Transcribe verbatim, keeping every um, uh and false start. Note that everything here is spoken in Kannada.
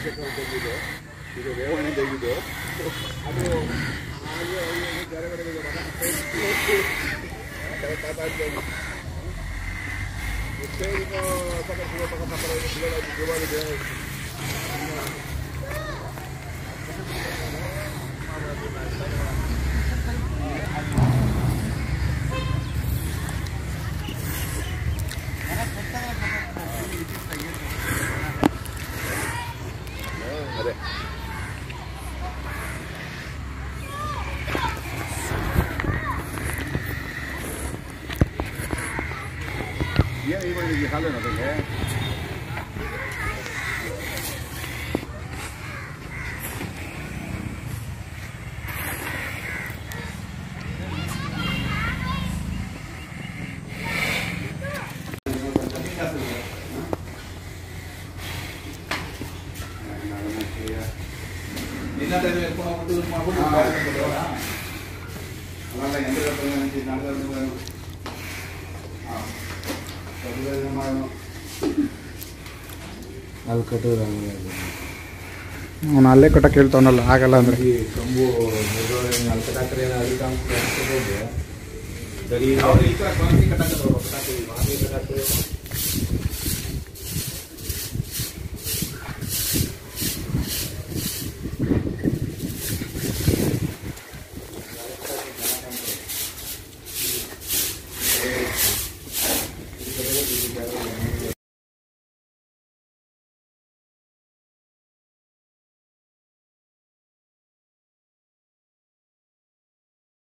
ತೆಗೆದು ಇದು ರೇವಣ್ಣ ತೆಗೆದು ಅದು ಹಾಗೆ ಕೆಳಗಡೆ ಅದೇ ಏನು ಈ ಮಾಡಿದ್ವಿ ಕಾಲೇನ ಅದಕ್ಕೆ ಅಲ್ಲಿ ಕಟ್ಟೋದು ಅವನು ಅಲ್ಲೇ ಕಟ್ಟಕ್ಕೆ ಹೇಳ್ತಾವನಲ್ಲ ಆಗಲ್ಲ ಅಂದರೆ ಕಂಬು ಅಲ್ಲಿ ಕಟ್ಟಾಕ್ರೆ ಅದಕ್ಕೆ ಸರಿ ಕಟ್ಟಾಕ್ರೆ